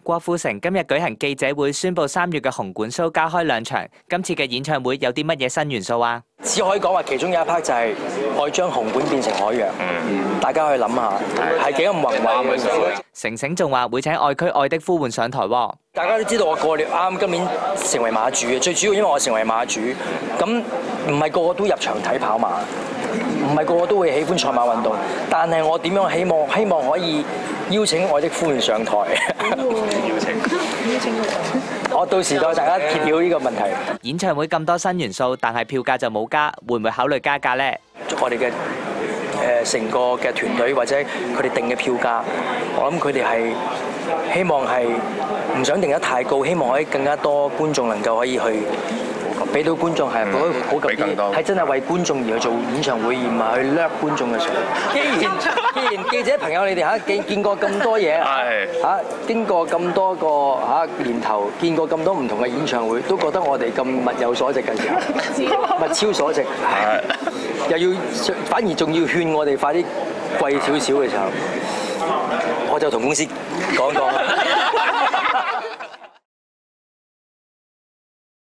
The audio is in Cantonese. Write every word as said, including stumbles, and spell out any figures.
郭富城今日舉行記者會，宣布三月嘅紅館 show 加開兩場。今次嘅演唱會有啲乜嘢新元素啊？ 只可以講話其中有一 part 就係我將紅館變成海洋，嗯、大家去諗下，係幾咁宏偉嘅。 成成仲話會請愛區愛的呼喚上台喎。 大家都知道我過年啱今年成為馬主嘅，最主要因為我成為馬主，咁唔係個個都入場睇跑馬，唔係個個都會喜歡賽馬運動，但係我點樣希望希望可以邀請愛的呼喚上台？邀請邀請佢，我到時代大家揭曉呢個問題。 演唱會咁多新元素，但係票價就冇加，會唔會考慮加價呢？ 我哋嘅誒成個嘅團隊或者佢哋定嘅票價，我諗佢哋係希望係唔想定得太高，希望可以更加多觀眾能夠可以去俾到觀眾係好好咁啲，係真係為觀眾而去做演唱會，而唔係去掠觀眾嘅數。既然既然記者朋友你哋嚇見見過咁多嘢嚇，經過咁多個嚇年頭，見過咁多唔同嘅演唱會，都覺得我哋咁物有所值嘅時候，物超所值，又要反而仲要勸我哋快啲貴少少嘅時候，我就同公司講講。